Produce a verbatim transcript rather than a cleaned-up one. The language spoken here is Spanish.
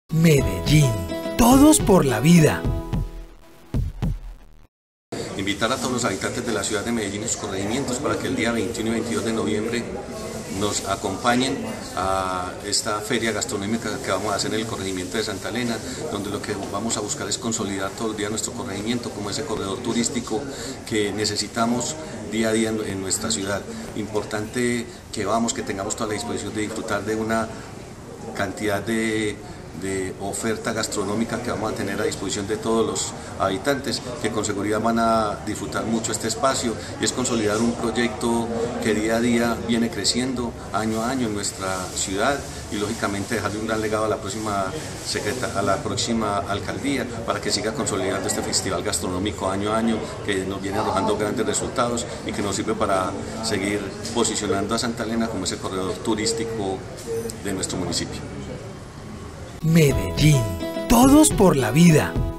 Medellín, todos por la vida. Invitar a todos los habitantes de la ciudad de Medellín y sus corregimientos para que el día veintiuno y veintidós de noviembre nos acompañen a esta feria gastronómica que vamos a hacer en el corregimiento de Santa Elena, donde lo que vamos a buscar es consolidar todo el día nuestro corregimiento como ese corredor turístico que necesitamos día a día en, en nuestra ciudad. Importante que vamos, que tengamos toda la disposición de disfrutar de una cantidad de de oferta gastronómica que vamos a tener a disposición de todos los habitantes, que con seguridad van a disfrutar mucho este espacio, y es consolidar un proyecto que día a día viene creciendo año a año en nuestra ciudad, y lógicamente dejarle un gran legado a la próxima secreta, a la próxima alcaldía, para que siga consolidando este festival gastronómico año a año, que nos viene arrojando grandes resultados y que nos sirve para seguir posicionando a Santa Elena como ese corredor turístico de nuestro municipio. Medellín, todos por la vida.